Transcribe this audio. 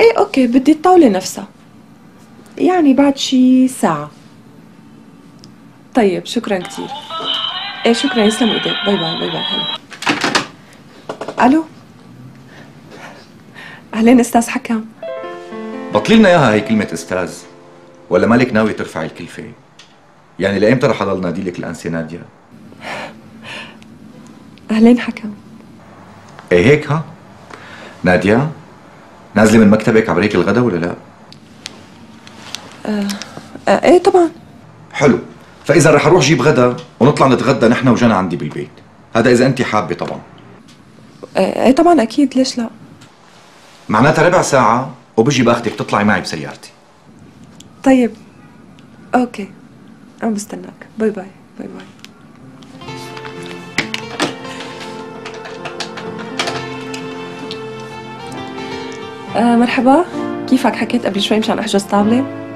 ايه اوكي، بدي الطاولة نفسها، يعني بعد شي ساعة. طيب شكرا كتير. ايه شكرا، يسلم ايديك، باي باي باي باي. هلا. الو، اهلين استاذ حكم. بطلي لنا اياها هي كلمة استاذ، ولا مالك ناوي ترفعي الكلفة؟ يعني لأيمتى رح اضل نادي لك الأنسة نادية؟ اهلين حكم. ايه هيك ها؟ نادية، نازلة من مكتبك عبريك الغدا ولا لا؟ ايه طبعا. حلو، فإذا رح اروح جيب غدا ونطلع نتغدى نحن وجنى عندي بالبيت، هذا إذا أنت حابة طبعا. ايه طبعا اكيد، ليش لا. معناتها ربع ساعة وبجي باخدك تطلعي معي بسيارتي. طيب اوكي، انا بستناك، باي باي باي باي. مرحبا، كيفك؟ حكيت قبل شوي مشان احجز طاولة.